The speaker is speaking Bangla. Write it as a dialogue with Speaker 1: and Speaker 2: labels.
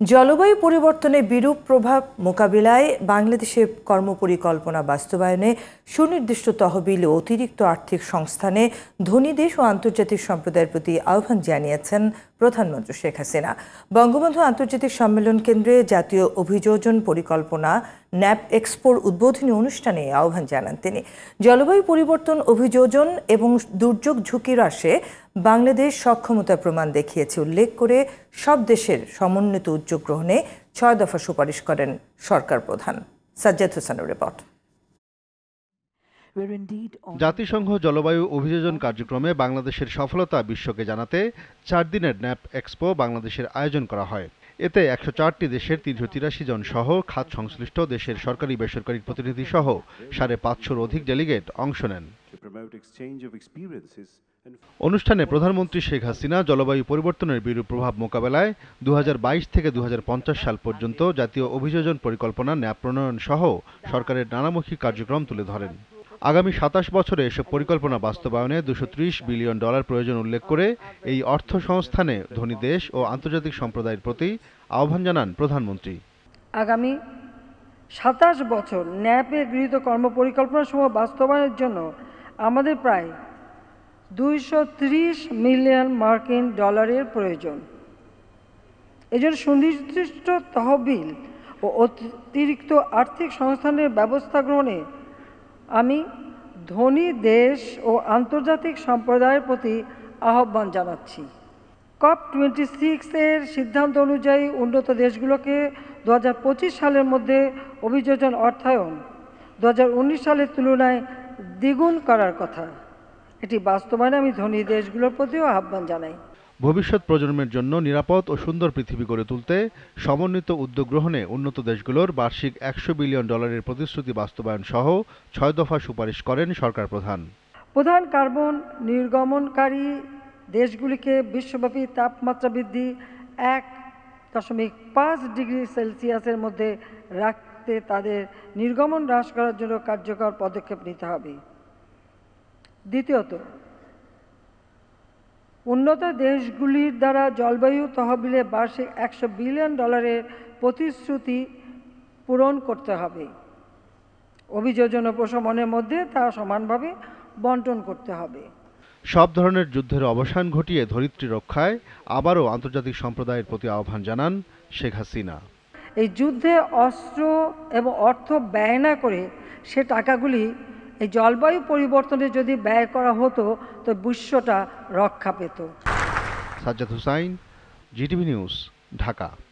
Speaker 1: জলবায়ু পরিবর্তনের বিরূপ প্রভাব মোকাবিলায় বাংলাদেশের কর্মপরিকল্পনা বাস্তবায়নে সুনির্দিষ্ট তহবিল ও অতিরিক্ত আর্থিক সংস্থানে ধনী দেশ ও আন্তর্জাতিক সম্প্রদায়ের প্রতি আহ্বান জানিয়েছেন প্রধানমন্ত্রী শেখ হাসিনা। বঙ্গবন্ধু আন্তর্জাতিক সম্মেলন কেন্দ্রে জাতীয় অভিযোজন পরিকল্পনা ন্যাপ এক্সপোর উদ্বোধনী অনুষ্ঠানে আহ্বান জানান তিনি। জলবায়ু পরিবর্তন অভিযোজন এবং দুর্যোগ ঝুঁকি হ্রাসে বাংলাদেশ সক্ষমতার প্রমাণ দেখিয়েছে উল্লেখ করে সব দেশের সমন্বিত উদ্যোগ গ্রহণে ৬ দফা সুপারিশ করেন সরকার প্রধান। সাজ্জাদ হোসেনের রিপোর্ট।
Speaker 2: জাতিসংঘ জলবায়ু অভিযোজন কার্যক্রমে বাংলাদেশের সফলতা বিশ্বকে জানাতে ৪ দিনের ন্যাপ এক্সপো বাংলাদেশের আয়োজন করা হয়। এতে ১০৪টি দেশের ৩৮৩ জন সহ খাত সংশ্লিষ্ট দেশের সরকারি বেসরকারি প্রতিনিধি সহ ৫৫০র অধিক ডেলিগেট অংশ নেন। অনুষ্ঠানে প্রধানমন্ত্রী শেখ হাসিনা জলবায়ু পরিবর্তনের বিরূপ প্রভাব মোকাবেলায় ২০২২ থেকে ২০৫০ সাল পর্যন্ত জাতীয় অভিযোজন পরিকল্পনা ন্যাপ প্রণয়ন সহ সরকারের নানামুখী কার্যক্রম তুলে ধরেন। আগামী ২৭ বছরে এসব পরিকল্পনা বাস্তবায়নে $২৩০ বিলিয়ন উল্লেখ করে এই অর্থ সংস্থানে ধনী দেশ ও আন্তর্জাতিক সম্প্রদায়ের প্রতি আহ্বান জানান প্রধানমন্ত্রী।
Speaker 3: আগামী ২৭ বছর ন্যাপে গৃহীত কর্মপরিকল্পনা সমূহ বাস্তবায়নের জন্য আমাদের প্রায় $২৩০ মিলিয়ন মার্কিন ডলারের প্রয়োজন। এজন্য সুনির্দিষ্ট তহবিল ও অতিরিক্ত আর্থিক সংস্থানের ব্যবস্থা গ্রহণে আমি ধনী দেশ ও আন্তর্জাতিক সম্প্রদায়ের প্রতি আহ্বান জানাচ্ছি। COP26 এর সিদ্ধান্ত অনুযায়ী উন্নত দেশগুলোকে ২০২৫ সালের মধ্যে অভিযোজন অর্থায়ন ২০১৯ সালের তুলনায় দ্বিগুণ করার কথা। এটি বাস্তবায়নে আমি ধনী দেশগুলোর প্রতিও আহ্বান জানাই।
Speaker 2: ভবিষ্যৎ প্রজন্মের জন্য নিরাপদ ও সুন্দর পৃথিবী গড়ে তুলতে সমন্বিত উদ্যোগ গ্রহণে উন্নত দেশগুলোর বার্ষিক $১০০ বিলিয়ন প্রতিশ্রুতি বাস্তবায়ন সহ ৬ দফা সুপারিশ করেন সরকার প্রধান।
Speaker 3: প্রধান কার্বন নির্গমনকারী দেশগুলিকে বিশ্বব্যাপী তাপমাত্রা বৃদ্ধি ১.৫ ডিগ্রি সেলসিয়াসের মধ্যে রাখতে তাদের নির্গমন হ্রাস করার জন্য কার্যকর পদক্ষেপ নিতে হবে। দ্বিতীয়ত, উন্নত দেশগুলির দ্বারা জলবায়ু তহবিলে বার্ষিক $১০০ বিলিয়ন প্রতিশ্রুতি পূরণ করতে হবে। অভিযোজন ও প্রশমনের মধ্যে তা সমানভাবে বন্টন করতে হবে।
Speaker 2: সব ধরনের যুদ্ধের অবসান ঘটিয়ে ধরিত্রী রক্ষায় আবারও আন্তর্জাতিক সম্প্রদায়ের প্রতি আহ্বান জানান শেখ হাসিনা।
Speaker 3: এই যুদ্ধে অস্ত্র এবং অর্থ ব্যয় না করে সে টাকাগুলি এই জলবায়ু পরিবর্তনে যদি ব্যয় করা হতো তো বিশ্বটা রক্ষা পেত।
Speaker 2: Sajjad Hossain, GTV news, Dhaka.